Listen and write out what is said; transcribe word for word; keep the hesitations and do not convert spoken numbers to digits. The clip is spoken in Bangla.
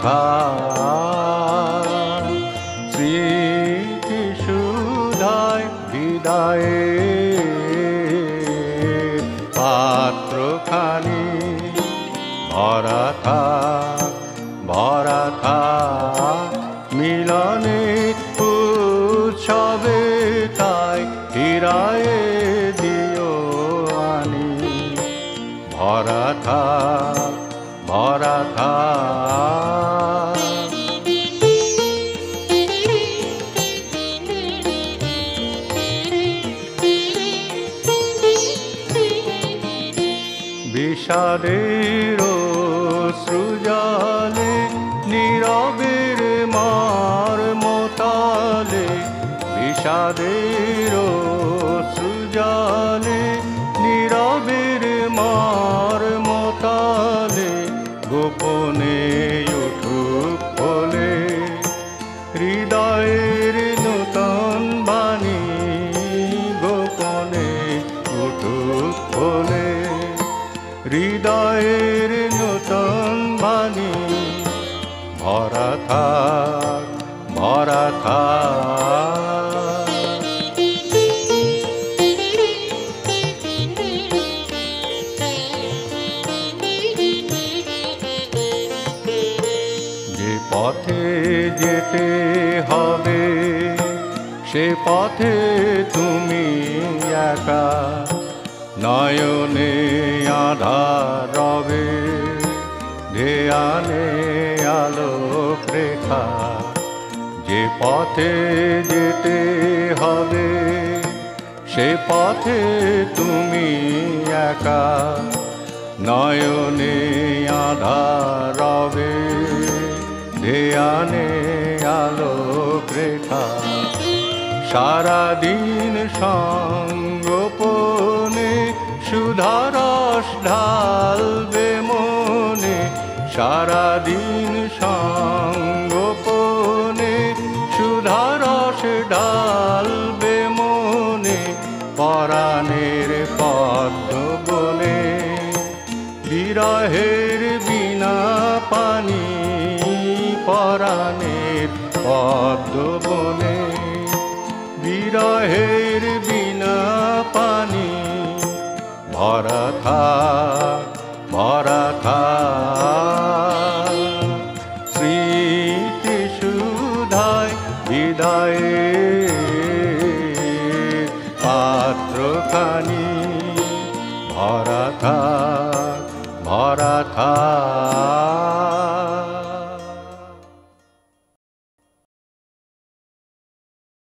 থাক স্মৃতিসুধায় হৃদয়ের পাত্রখানি ভরা থাক ভরা থাক মিলনে উৎসবে তাই হৃদয়ে দিও আনি ভরা থাক ভরা থাক বিষাদের অশ্রুজলে নীরবের মর্মতালে বিষাদের অশ্রুজলে নীরবের মর্মতালে গোপনে উঠুক বলে হৃদয়ের নূতন বাণী গোপনে উঠুক বলে হৃদয়ের নূতন বাণী ভরা থাক ভরা থাক যে পথে যেতে হবে সে পথে তুমি একা নয়নে আধার রবে ধ্যানে আলোক রেখা যে পথে যেতে হবে সে পথে তুমি একা নয়নে আধার রবে ধ্যানে আলোক রেখা সারাদিন সঙ্গোপনে সুধারস ঢালবে মনে সারাদিন সঙ্গোপনে সুধারস ঢালবে মনে পরাণের পদ্ম বনে বিরহের বিনা পানি পরাণের পদ্ম বনে বিরহের বিনা পানি ভরা থাক ভরা থাক স্মৃতিসুধায় হৃদয়ের পাত্রখানি ভরা থাক ভরা থাক